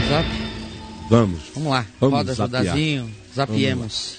zap? Vamos. Vamos lá. Vamos Roda, zapear. Jodazinho. Zapiemos.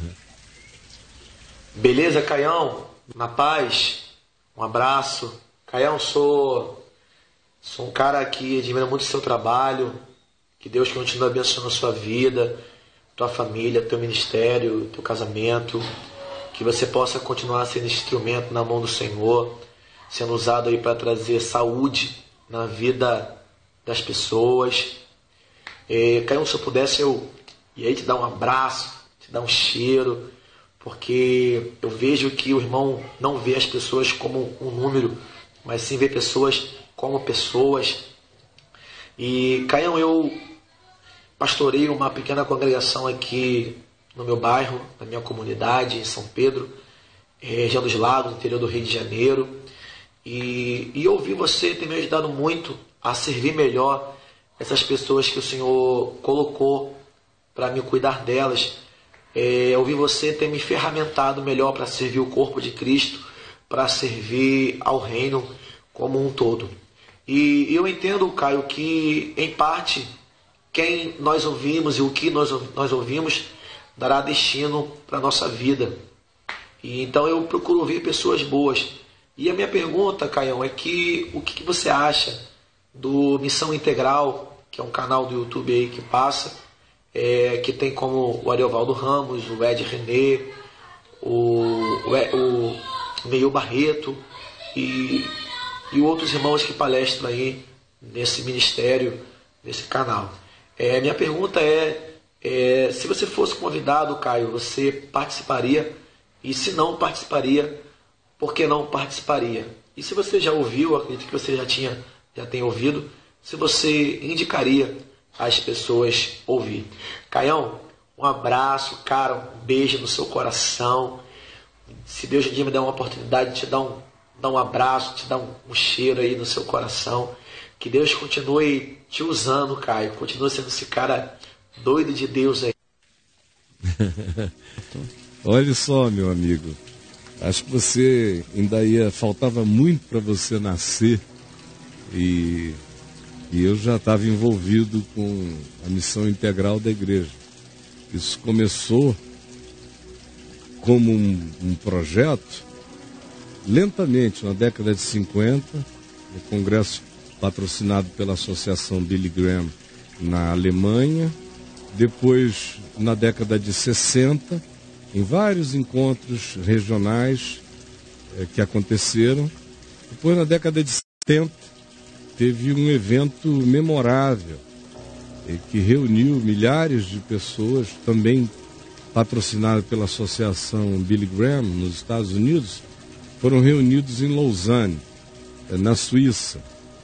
Beleza, Caião? Na paz? Um abraço. Caião, sou um cara que admira muito o seu trabalho. Que Deus continue abençoando a sua vida, tua família, teu ministério, teu casamento. Que você possa continuar sendo instrumento na mão do Senhor, sendo usado aí para trazer saúde na vida das pessoas. Caião, se eu pudesse, eu ia aí te dar um abraço, te dar um cheiro, porque eu vejo que o irmão não vê as pessoas como um número, mas sim vê pessoas como pessoas. E, Caião, eu pastorei uma pequena congregação aqui no meu bairro, na minha comunidade, em São Pedro, região dos Lagos, interior do Rio de Janeiro. E eu ouvi você ter me ajudado muito a servir melhor essas pessoas que o Senhor colocou para me cuidar delas. Eu vi você ter me ferramentado melhor para servir o corpo de Cristo, para servir ao reino como um todo. E eu entendo, Caio, que em parte quem nós ouvimos e o que nós ouvimos dará destino para a nossa vida. E então eu procuro ouvir pessoas boas. E a minha pergunta, Caião, é que o que você acha do Missão Integral, que é um canal do YouTube aí que passa, que tem como o Ariovaldo Ramos, o Ed René, o Neil Barreto e outros irmãos que palestram aí nesse ministério, nesse canal. Minha pergunta se você fosse convidado, Caio, você participaria? E se não participaria, por que não participaria? E se você já ouviu, acredito que você já tem ouvido, se você indicaria as pessoas ouvir. Caião, um abraço, cara, um beijo no seu coração. Se Deus um dia me der uma oportunidade de te dar um abraço, te dar um cheiro aí no seu coração. Que Deus continue te usando, Caio. Continue sendo esse cara doido de Deus aí. Olha só, meu amigo. Acho que você faltava muito para você nascer. E eu já estava envolvido com a missão integral da igreja. Isso começou como um projeto, lentamente, na década de 50, no congresso patrocinado pela Associação Billy Graham na Alemanha. Depois, na década de 60, em vários encontros regionais que aconteceram. Depois, na década de 70, teve um evento memorável que reuniu milhares de pessoas, também patrocinado pela Associação Billy Graham nos Estados Unidos. Foram reunidos em Lausanne, na Suíça.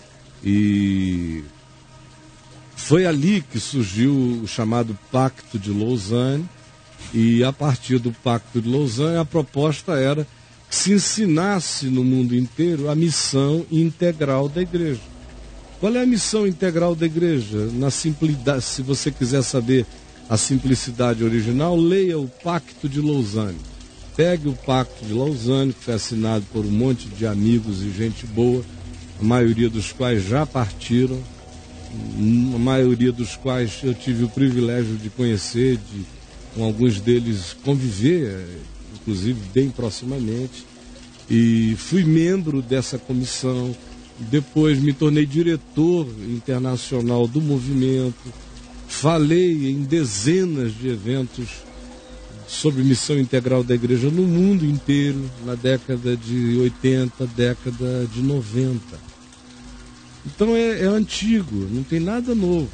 E foi ali que surgiu o chamado Pacto de Lausanne. E a partir do Pacto de Lausanne, a proposta era que se ensinasse no mundo inteiro a missão integral da igreja. Qual é a missão integral da igreja? Na simplicidade, se você quiser saber a simplicidade original, leia o Pacto de Lausanne. Pegue o Pacto de Lausanne, que foi assinado por um monte de amigos e gente boa, a maioria dos quais já partiram, a maioria dos quais eu tive o privilégio de conhecer, com alguns deles conviver, inclusive bem proximamente, e fui membro dessa comissão. Depois me tornei diretor internacional do movimento, falei em dezenas de eventos sobre missão integral da igreja no mundo inteiro, na década de 80, década de 90. Então é antigo, não tem nada novo.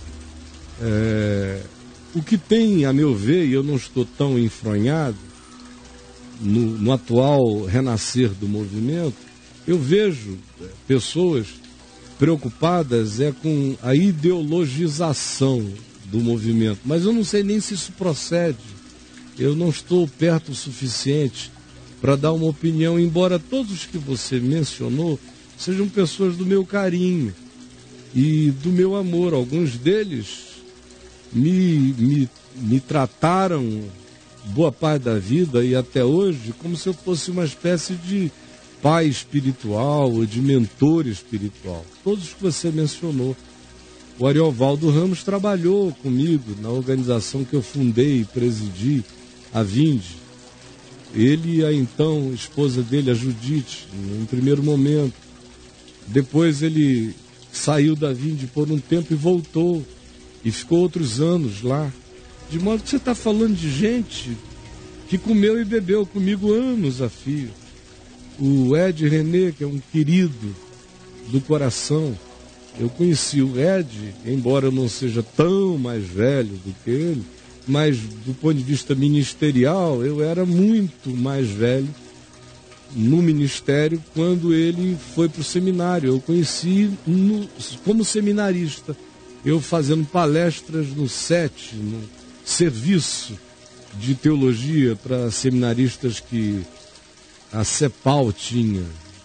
O que tem, a meu ver, e eu não estou tão enfronhado, no atual renascer do movimento, eu vejo pessoas preocupadas com a ideologização do movimento, mas eu não sei nem se isso procede. Eu não estou perto o suficiente para dar uma opinião, embora todos os que você mencionou sejam pessoas do meu carinho e do meu amor. Alguns deles me trataram boa parte da vida e até hoje como se eu fosse uma espécie de pai espiritual ou de mentor espiritual. Todos que você mencionou. O Ariovaldo Ramos trabalhou comigo na organização que eu fundei e presidi, a Vinde. Ele e a então esposa dele, a Judite, no primeiro momento. Depois ele saiu da Vinde por um tempo e voltou. E ficou outros anos lá. De modo que você está falando de gente que comeu e bebeu comigo anos a fio. O Ed René, que é um querido do coração. Eu conheci o Ed, embora eu não seja tão mais velho do que ele, mas do ponto de vista ministerial, eu era muito mais velho no ministério quando ele foi para o seminário. Eu conheci como seminarista, eu fazendo palestras no SET, no serviço de teologia para seminaristas que a CEPAL tinha,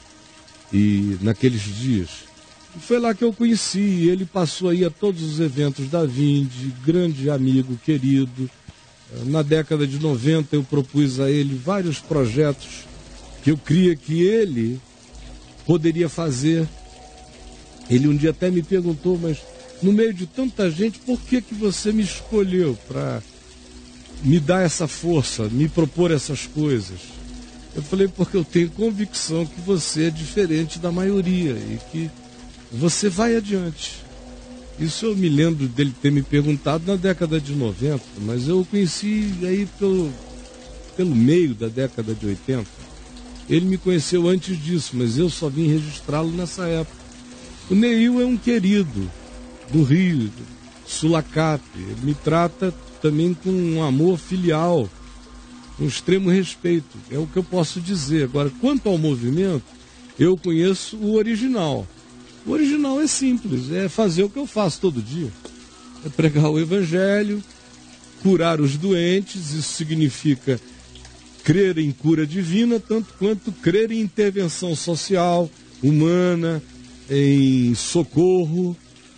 e naqueles dias. Foi lá que eu conheci, ele passou aí a todos os eventos da Vinde, grande amigo, querido. Na década de 90 eu propus a ele vários projetos que eu cria que ele poderia fazer. Ele um dia até me perguntou, mas no meio de tanta gente, por que você me escolheu para me dar essa força, me propor essas coisas? Eu falei, porque eu tenho convicção que você é diferente da maioria e que você vai adiante. Isso eu me lembro dele ter me perguntado na década de 90, mas eu o conheci aí pelo meio da década de 80. Ele me conheceu antes disso, mas eu só vim registrá-lo nessa época. O Neil é um querido do Rio, Sulacap. Ele me trata também com um amor filial, um extremo respeito. É o que eu posso dizer. Agora, quanto ao movimento, eu conheço o original. O original é simples, é fazer o que eu faço todo dia. É pregar o evangelho, curar os doentes, isso significa crer em cura divina, tanto quanto crer em intervenção social, humana, em socorro,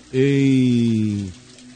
em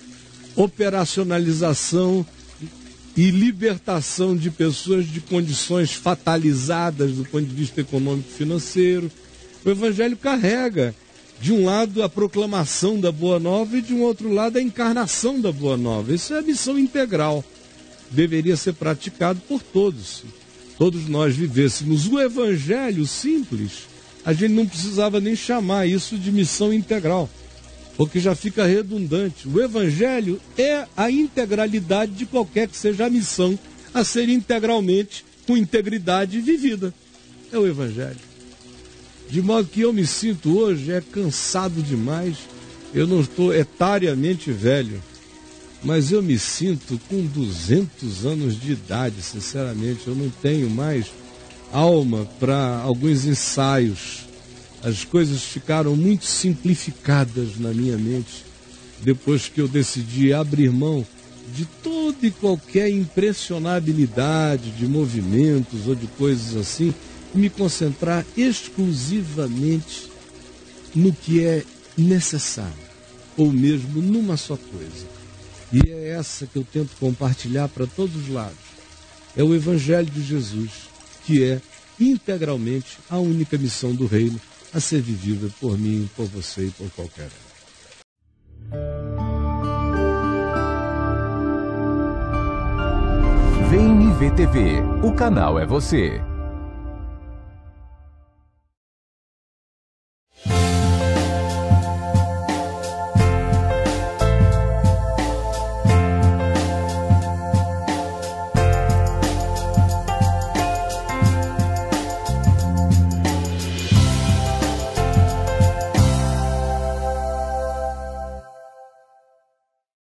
operacionalização e libertação de pessoas de condições fatalizadas do ponto de vista econômico e financeiro. O evangelho carrega, de um lado, a proclamação da Boa Nova e, de um outro lado, a encarnação da Boa Nova. Isso é a missão integral. Deveria ser praticado por todos. Se todos nós vivêssemos o Evangelho simples, a gente não precisava nem chamar isso de missão integral, porque já fica redundante. O Evangelho é a integralidade de qualquer que seja a missão a ser integralmente, com integridade vivida. É o Evangelho. De modo que eu me sinto hoje cansado demais. Eu não estou etariamente velho, mas eu me sinto com 200 anos de idade, sinceramente. Eu não tenho mais alma para alguns ensaios. As coisas ficaram muito simplificadas na minha mente depois que eu decidi abrir mão de toda e qualquer impressionabilidade de movimentos ou de coisas assim, e me concentrar exclusivamente no que é necessário, ou mesmo numa só coisa. E é essa que eu tento compartilhar para todos os lados. É o Evangelho de Jesus, que é integralmente a única missão do reino a ser vivida por mim, por você e por qualquer um. VNV TV, o canal é você.